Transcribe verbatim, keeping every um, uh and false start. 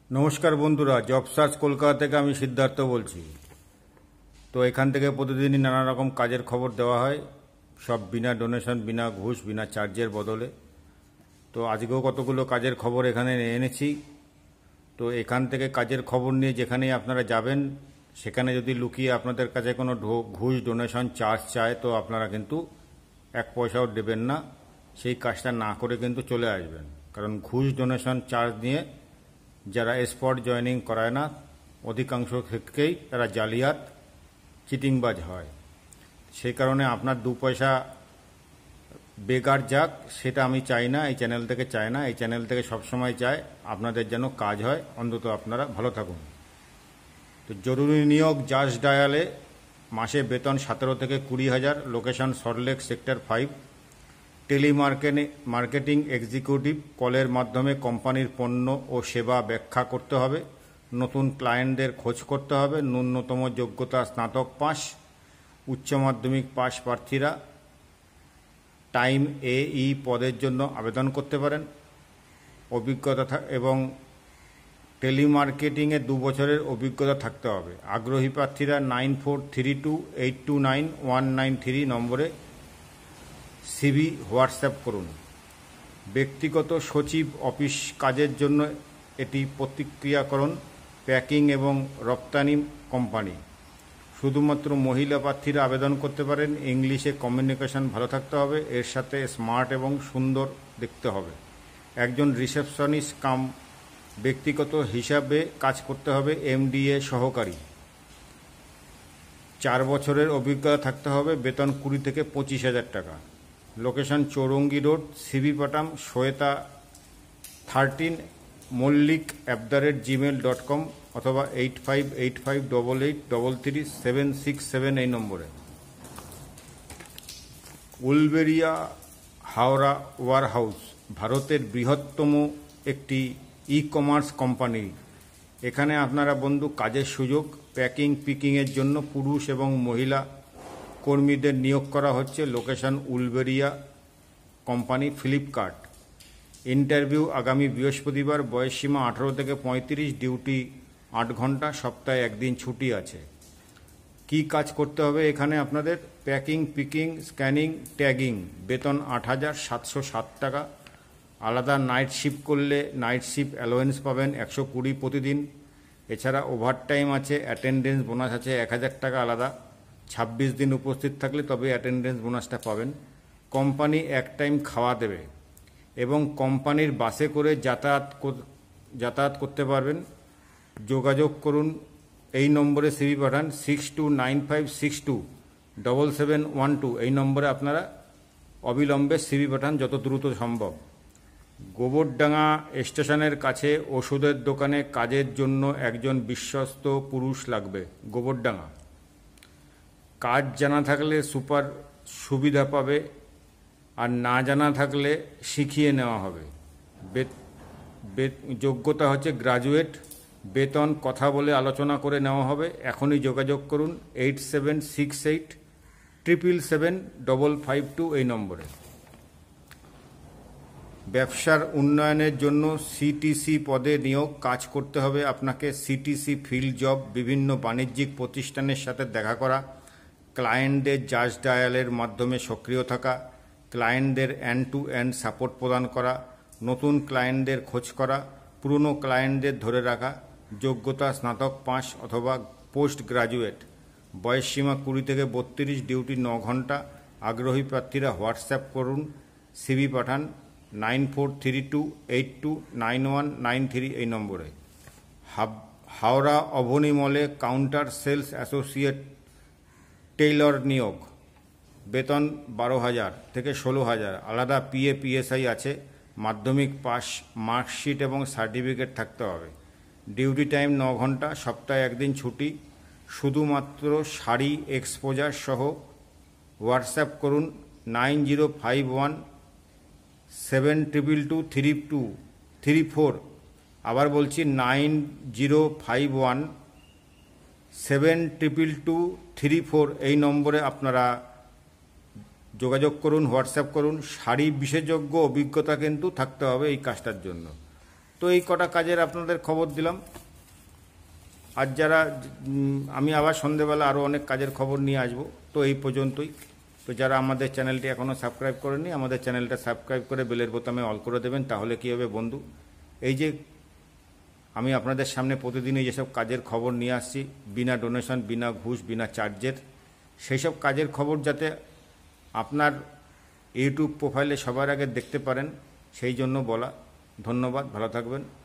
নমস্কার বন্ধুরা, job search Kolkata থেকে আমি সিদ্ধার্থ বলছি। তো এখান থেকে প্রতিদিনই নানা রকম কাজের খবর দেওয়া হয়, সব বিনা ডোনেশন, বিনা ঘুষ, বিনা চার্জের বদলে। তো আজকেও কতগুলো কাজের খবর এখানে এনেছি। তো এখান থেকে কাজের খবর নিয়ে যেখানেই আপনারা যাবেন, সেখানে যদি লুকিয়ে আপনাদের কাছে কোনো ঘুষ, ডোনেশন, চার্জ চায়, তো আপনারা কিন্তু এক পয়সাও দেবেন না। সেই কাজটা না করে কিন্তু চলে আসবেন, কারণ ঘুষ, ডোনেশন, চার্জ নিয়ে যারা স্পট জয়েনিং করায় না, অধিকাংশ ক্ষেত্রেই তারা জালিয়াত, চিটিংবাজ হয়। সেই কারণে আপনার দু পয়সা বেকার যাক, সেটা আমি চাই না, এই চ্যানেল থেকে চাই না। এই চ্যানেল থেকে সবসময় চাই আপনাদের যেন কাজ হয়, অন্তত আপনারা ভালো থাকুন। তো জরুরি নিয়োগ জাস্ট ডায়ালে, মাসে বেতন সতেরো থেকে কুড়ি হাজার, location Salt Lake sector five. Telemarketing marketing executive, কলের মাধ্যমে কোম্পানির পণ্য ও সেবা ব্যাখ্যা করতে হবে, নতুন ক্লায়েন্টদের খোঁজ করতে হবে। ন্যূনতম যোগ্যতা স্নাতক পাস, উচ্চ মাধ্যমিক পাস প্রার্থীরা টাইম এ ই পদের জন্য আবেদন করতে পারেন। অভিজ্ঞতা এবং টেলিমার্কেটিংয়ে দু বছরের অভিজ্ঞতা থাকতে হবে। আগ্রহী প্রার্থীরা nine four three two eight two nine one nine three নম্বরে সিভি হোয়াটসঅ্যাপ করুন। ব্যক্তিগত সচিব অফিস কাজের জন্য এটি প্রতিক্রিয়াকরণ, প্যাকিং এবং রপ্তানি কোম্পানি। শুধুমাত্র মহিলা প্রার্থীরা আবেদন করতে পারেন। ইংলিশে কমিউনিকেশন ভালো থাকতে হবে, এর সাথে স্মার্ট এবং সুন্দর দেখতে হবে। একজন রিসেপশনিস্ট কাম ব্যক্তিগত হিসাবে কাজ করতে হবে, এমডিএ সহকারী। চার বছরের অভিজ্ঞতা থাকতে হবে। বেতন কুড়ি থেকে পঁচিশ হাজার টাকা। Location Chowringhee road. সিভি পাঠাম Shweta thirteen Mallick at the rate Gmail dot com অথবা eight five eight five double eight double three seven six seven এই নম্বরে। উলবেরিয়া হাওড়া ওয়ারহাউস ভারতের বৃহত্তম একটি ই কমার্স কোম্পানি। এখানে আপনারা বন্ধু কাজের সুযোগ, প্যাকিং পিকিংয়ের জন্য পুরুষ এবং মহিলা কর্মীদের নিয়োগ করা হচ্ছে। Location Uluberia, company Flipkart. Interview আগামী বৃহস্পতিবার। বয়সসীমা আঠারো থেকে পঁয়ত্রিশ, ডিউটি আট ঘন্টা, সপ্তাহে একদিন ছুটি আছে। কি কাজ করতে হবে এখানে আপনাদের? Packing, picking, scanning, tagging. বেতন আট হাজার সাতশো সাত টাকা। আলাদা নাইট শিফট করলে নাইট শিফট অ্যালোয়েন্স পাবেন একশো কুড়ি প্রতিদিন। এছাড়া ওভারটাইম আছে, অ্যাটেন্ডেন্স বোনাস আছে এক হাজার টাকা আলাদা। ছাব্বিশ দিন উপস্থিত থাকলে তবে অ্যাটেন্ডেন্স বোনাসটা পাবেন। কোম্পানি এক টাইম খাওয়া দেবে এবং কোম্পানির বাসে করে যাতায়াত যাতায়াত করতে পারবেন। যোগাযোগ করুন এই নম্বরে সিভি পাঠান, six two nine five six two double seven one two. এই নম্বরে আপনারা অবিলম্বে সিভি পাঠান যত দ্রুত সম্ভব। গোবরডাঙ্গা স্টেশনের কাছে ওষুধের দোকানে কাজের জন্য একজন বিশ্বস্ত পুরুষ লাগবে। গোবরডাঙ্গা। কাজ জানা থাকলে সুপার সুবিধা পাবে, আর না জানা থাকলে শিখিয়ে নেওয়া হবে। যোগ্যতা হচ্ছে গ্রাজুয়েট। বেতন কথা বলে আলোচনা করে নেওয়া হবে। এখনই যোগাযোগ করুন eight seven six eight triple seven double five two এই নম্বরে। ব্যবসার উন্নয়নের জন্য সিটিসি পদে নিয়োগ। কাজ করতে হবে আপনাকে সিটিসি ফিল্ড জব, বিভিন্ন বাণিজ্যিক প্রতিষ্ঠানের সাথে দেখা করা, ক্লায়েন্টদের জাস্ট ডায়ালের মাধ্যমে সক্রিয় থাকা, ক্লায়েন্টদের এন্ড টু এন্ড সাপোর্ট প্রদান করা, নতুন ক্লায়েন্টদের খোঁজ করা, পুরনো ক্লায়েন্টদের ধরে রাখা। যোগ্যতা স্নাতক পাস অথবা পোস্ট গ্রাজুয়েট। বয়সসীমা কুড়ি থেকে বত্রিশ, ডিউটি ন ঘন্টা। আগ্রহী প্রার্থীরা হোয়াটসঅ্যাপ করুন, সিভি পাঠান nine four three two eight two nine one nine three এই নম্বরে। হাওড়া অভনী মলে কাউন্টার সেলস অ্যাসোসিয়েট টেইলর নিয়োগ। বেতন বারো হাজার থেকে ষোলো হাজার। আলাদা পিএ পিএসআই আছে। মাধ্যমিক পাস, মার্কশিট এবং সার্টিফিকেট থাকতে হবে। ডিউটি টাইম ন ঘন্টা, সপ্তাহে একদিন ছুটি। শুধুমাত্র শাড়ি এক্সপোজার সহ। হোয়াটসঅ্যাপ করুন nine zero five one seven triple two three two three four. আবার বলছি nine zero five one seven triple two three four এই নম্বরে আপনারা যোগাযোগ করুন, হোয়াটসঅ্যাপ করুন। শাড়ি বিশেষজ্ঞ অভিজ্ঞতা কিন্তু থাকতে হবে এই কাজটার জন্য। তো এই কটা কাজের আপনাদের খবর দিলাম। আর যারা আমি আবার সন্ধেবেলা আরও অনেক কাজের খবর নিয়ে আসব। তো এই পর্যন্তই। তো যারা আমাদের চ্যানেলটি এখনও সাবস্ক্রাইব করেননি, আমাদের চ্যানেলটা সাবস্ক্রাইব করে বেলের বোতামে অল করে দেবেন। তাহলে কী হবে বন্ধু, এই যে আমি আপনাদের সামনে প্রতিদিনই যেসব কাজের খবর নিয়ে আসছি বিনা ডোনেশন, বিনা ঘুষ, বিনা চার্জের, সেই সব কাজের খবর যাতে আপনার ইউটিউব প্রোফাইলে সবার আগে দেখতে পারেন, সেই জন্য বলা। ধন্যবাদ, ভালো থাকবেন।